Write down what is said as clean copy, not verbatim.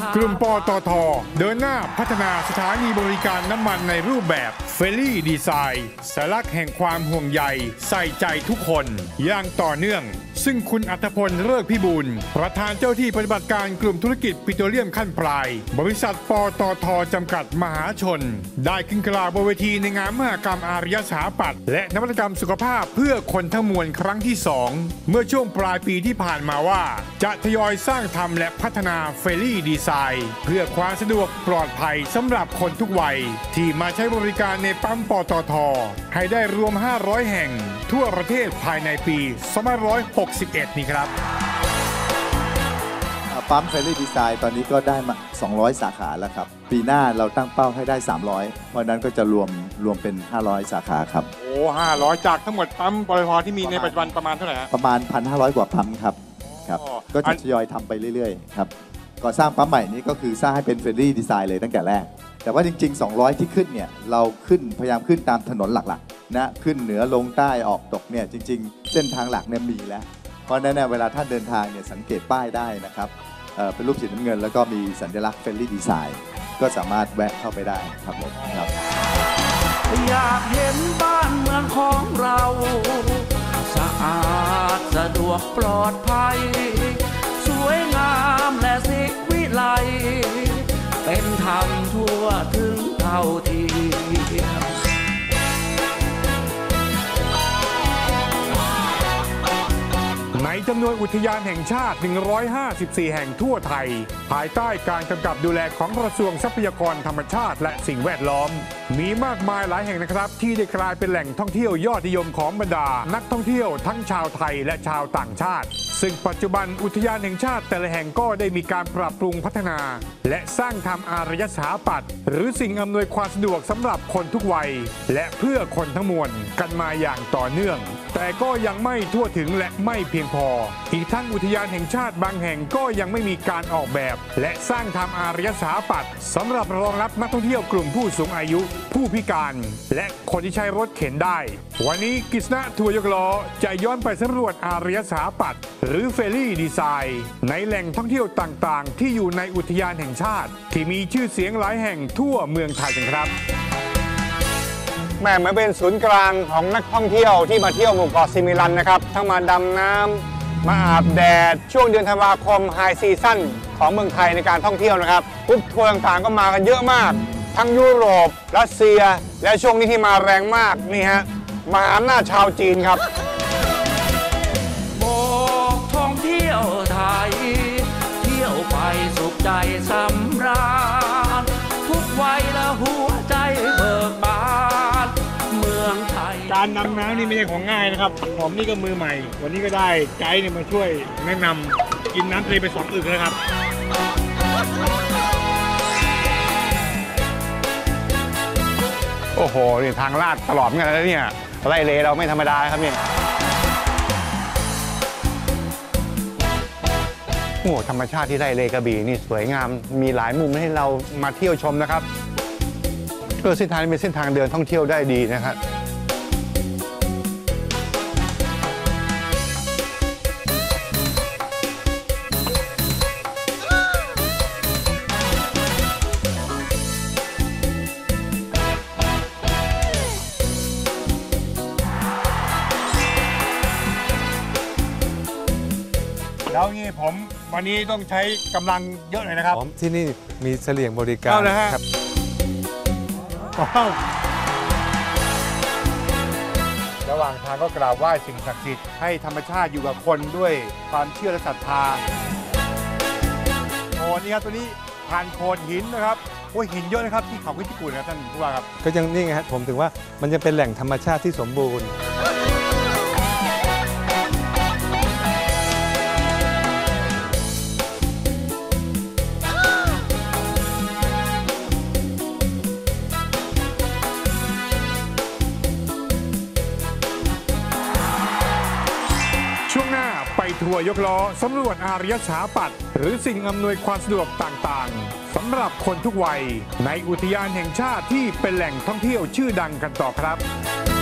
กลุ่มปตท.เดินหน้าพัฒนาสถานีบริการน้ำมันในรูปแบบเฟรลี่ดีไซน์สัญลักษณ์แห่งความห่วงใยใส่ใจทุกคนอย่างต่อเนื่องซึ่งคุณอัธพลเลิกพิบูลประธานเจ้าที่ปฏิบัติการกลุ่มธุรกิจปิโตรเลียมขั้นปลายบริษัทปตท.จำกัดมหาชนได้ขึ้นกล่าวบนเวทีในงานมหกรรมอารยสถาปัตย์และนวัตกรรมสุขภาพเพื่อคนทั้งมวลครั้งที่ 2เมื่อช่วงปลายปีที่ผ่านมาว่าจะทยอยสร้างทำและพัฒนาเฟรลี่ดีไซน์เพื่อความสะดวกปลอดภัยสำหรับคนทุกวัยที่มาใช้บริการในปั๊มปตท.ให้ได้รวม500แห่งทั่วประเทศภายในปี2561นี้ครับปั๊มเฟรลี่ดีไซน์ตอนนี้ก็ได้มา200 สาขาแล้วครับปีหน้าเราตั้งเป้าให้ได้300เพราะนั้นก็จะรวมเป็น500 สาขาครับโอ้500จากทั้งหมดปั๊มปตท.ที่มีในปัจจุบันประมาณเท่าไหร่ฮะประมาณ 1,500 กว่าปั๊มครับก็จะทยอยทำไปเรื่อยๆครับก่อสร้างปั๊มใหม่นี้ก็คือสร้างให้เป็นเฟรลี่ดีไซน์เลยตั้งแต่แรกแต่ว่าจริงๆ200ที่ขึ้นเนี่ยเราพยายามขึ้นตามถนนหลักๆนะขึ้นเหนือลงใต้ออกตกเนี่ยจริงๆเส้นทางหลักเนี่ยมีแล้วเพราะนั้นเวลาท่านเดินทางเนี่ยสังเกตป้ายได้นะครับเป็นรูปสีน้ำเงินแล้วก็มีสัญลักษณ์เฟรลี่ดีไซน์ก็สามารถแวะเข้าไปได้ครับผมครับอยากเห็นบ้านเมืองของเราสะอาดสะดวกปลอดภัยสวยงามและสิวิไลเป็นธรรมทั่วถึงเท่าเทียมในจำนวนอุทยานแห่งชาติ154แห่งทั่วไทยภายใต้การกำกับดูแลของกระทรวงทรัพยากรธรรมชาติและสิ่งแวดล้อมมีมากมายหลายแห่งนะครับที่ได้กลายเป็นแหล่งท่องเที่ยวยอดนิยมของบรรดานักท่องเที่ยวทั้งชาวไทยและชาวต่างชาติซึ่งปัจจุบันอุทยานแห่งชาติแต่ละแห่งก็ได้มีการปรับปรุงพัฒนาและสร้างทำอารยสถาปัตย์หรือสิ่งอำนวยความสะดวกสำหรับคนทุกวัยและเพื่อคนทั้งมวลกันมาอย่างต่อเนื่องแต่ก็ยังไม่ทั่วถึงและไม่เพียงพออีกทั้งอุทยานแห่งชาติบางแห่งก็ยังไม่มีการออกแบบและสร้างทำอารยสถาปัตย์สำหรับรองรับนักท่องเที่ยวกลุ่มผู้สูงอายุผู้พิการและคนที่ใช้รถเข็นได้วันนี้กฤษณะทัวร์ยกล้อจะย้อนไปสำรวจอารยสถาปัตย์หรือเฟรลี่ดีไซน์ในแหล่งท่องเที่ยวต่างๆที่อยู่ในอุทยานแห่งชาติที่มีชื่อเสียงหลายแห่งทั่วเมืองไทยกันครับแม่เหมือนเป็นศูนย์กลางของนักท่องเที่ยวที่มาเที่ยวหมู่เกาะซิมิลันนะครับทั้งมาดำน้ำมาอาบแดดช่วงเดือนธันวาคมไฮซีซั่นของเมืองไทยในการท่องเที่ยวนะครับกรุ๊ปทัวร์ต่างๆก็มากันเยอะมากทั้งยุโรปรัสเซียและช่วงนี้ที่มาแรงมากนี่ฮะมหาอำนาจชาวจีนครับโบกท่องเที่ยวไทยเที่ยวไปสุขใจสำราญทุกวัยและหัวใจเบิกบานเมืองไทยการดำน้ำนี่ไม่ใช่ของง่ายนะครับผมนี่ก็มือใหม่วันนี้ก็ได้ไกด์เนี่ยมาช่วยแนะนำกินน้ำทะเลไป2 อึกแล้วครับโอ้โหนี่ทางลาดตลอดเหมือนกันแล้วเนี่ยไล่เลเราไม่ธรรมดาครับเนี่ยโอ้ธรรมชาติที่ไร่เลกระบี่นี่สวยงามมีหลายมุมให้เรามาเที่ยวชมนะครับเส้นทางนี้เป็นเส้นทางเดินท่องเที่ยวได้ดีนะครับแล้วนี่ผมวันนี้ต้องใช้กำลังเยอะหน่อยนะครับที่นี่มีเสลี่ยงบริการครับระหว่างทางก็กราบไหว้สิ่งศักดิ์สิทธิ์ให้ธรรมชาติอยู่กับคนด้วยความเชื่อและศรัทธาโอ้นี่ครับตัวนี้ผ่านโขดหินนะครับโอ้หินเยอะนะครับที่เขาคิดกูนะครับท่านผู้ว่าครับก็ยังนี่ไงครับผมถึงว่ามันจะเป็นแหล่งธรรมชาติที่สมบูรณ์ช่วงหน้าไปทัวร์ยกล้อสำรวจอารยสถาปัตย์หรือสิ่งอำนวยความสะดวกต่างๆสำหรับคนทุกวัยในอุทยานแห่งชาติที่เป็นแหล่งท่องเที่ยวชื่อดังกันต่อครับ